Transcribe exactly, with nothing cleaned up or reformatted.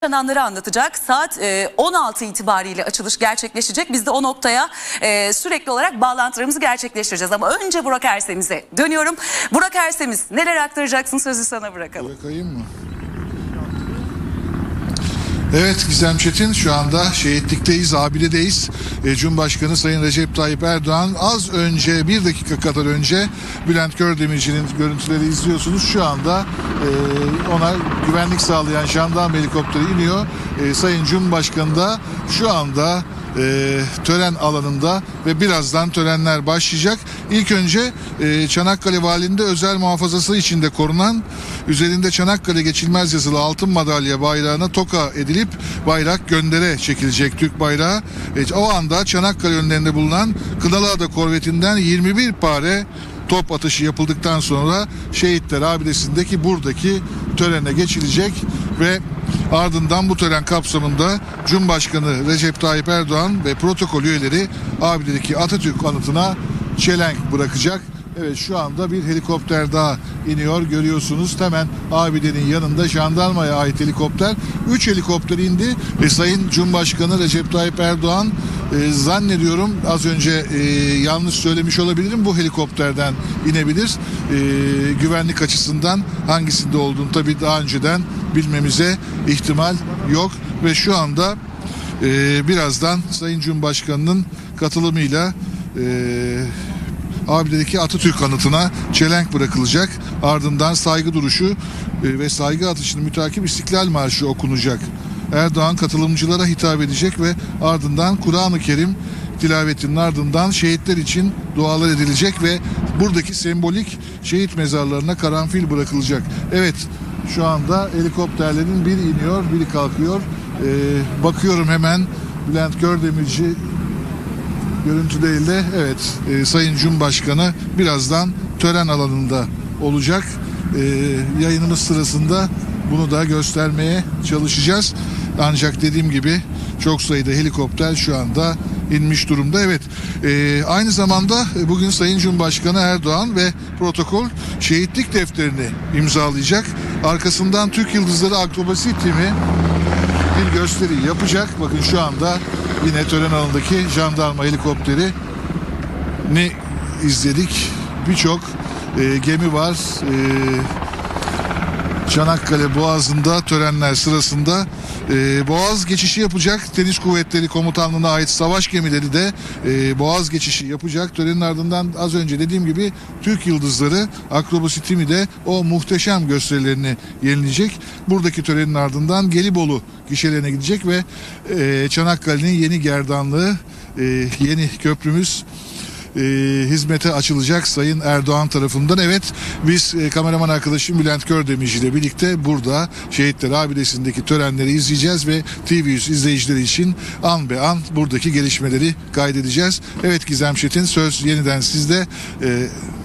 yaşananları anlatacak. Saat e, on altı itibariyle açılış gerçekleşecek. Biz de o noktaya e, sürekli olarak bağlantılarımızı gerçekleştireceğiz. Ama önce Burak Ersemiz'e dönüyorum. Burak Ersemiz, neler aktaracaksın, sözü sana bırakalım. Bırakayım mı? Evet Gizem Çetin, şu anda şehitlikteyiz, abidedeyiz. E, Cumhurbaşkanı Sayın Recep Tayyip Erdoğan az önce, bir dakika kadar önce Bülent Kördemirci'nin görüntüleri izliyorsunuz. Şu anda e, ona güvenlik sağlayan jandarma helikopteri iniyor. E, Sayın Cumhurbaşkanı da şu anda e, tören alanında ve birazdan törenler başlayacak. İlk önce e, Çanakkale Valiliğinde özel muhafazası içinde korunan, üzerinde Çanakkale geçilmez yazılı altın madalya bayrağına toka edilip bayrak göndere çekilecek Türk bayrağı. E, o anda Çanakkale önlerinde bulunan Kınalıada korvetinden yirmi bir pare top atışı yapıldıktan sonra Şehitler Abidesi'ndeki buradaki törene geçilecek ve ardından bu tören kapsamında Cumhurbaşkanı Recep Tayyip Erdoğan ve protokol üyeleri abidedeki Atatürk anıtına çelenk bırakacak. Evet, şu anda bir helikopter daha iniyor, görüyorsunuz. Hemen abidenin yanında jandarmaya ait helikopter. Üç helikopter indi. E, Sayın Cumhurbaşkanı Recep Tayyip Erdoğan e, zannediyorum az önce e, yanlış söylemiş olabilirim. Bu helikopterden inebilir. E, güvenlik açısından hangisinde olduğunu tabii daha önceden bilmemize ihtimal yok. Ve şu anda e, birazdan Sayın Cumhurbaşkanı'nın katılımıyla e, abidedeki Atatürk anıtına çelenk bırakılacak. Ardından saygı duruşu ve saygı atışını mütakip İstiklal Marşı okunacak. Erdoğan katılımcılara hitap edecek ve ardından Kur'an-ı Kerim tilavetinin ardından şehitler için dualar edilecek ve buradaki sembolik şehit mezarlarına karanfil bırakılacak. Evet, şu anda helikopterlerin biri iniyor, biri kalkıyor. Ee, bakıyorum hemen Bülent Kördemirci görüntü değil de evet e, Sayın Cumhurbaşkanı birazdan tören alanında olacak. E, yayınımız sırasında bunu da göstermeye çalışacağız. Ancak dediğim gibi çok sayıda helikopter şu anda inmiş durumda. Evet, e, aynı zamanda bugün Sayın Cumhurbaşkanı Erdoğan ve protokol şehitlik defterini imzalayacak. Arkasından Türk Yıldızları Akrobasi Timi bir gösteri yapacak. Bakın şu anda yine tören alanındaki jandarma helikopteri ne izledik. Birçok e, gemi var. E, Çanakkale Boğazı'nda törenler sırasında e, Boğaz geçişi yapacak. Deniz Kuvvetleri Komutanlığı'na ait savaş gemileri de e, Boğaz geçişi yapacak. Törenin ardından az önce dediğim gibi Türk Yıldızları Akrobasi Timi de o muhteşem gösterilerini yenileyecek. Buradaki törenin ardından Gelibolu gişelerine gidecek ve e, Çanakkale'nin yeni gerdanlığı, e, yeni köprümüz E, hizmete açılacak Sayın Erdoğan tarafından. Evet, biz e, kameraman arkadaşım Bülent Kördemirci ile birlikte burada Şehitler Abidesi'ndeki törenleri izleyeceğiz ve T V yüz izleyicileri için an be an buradaki gelişmeleri kaydedeceğiz. Evet Gizem Çetin, söz yeniden sizde. E,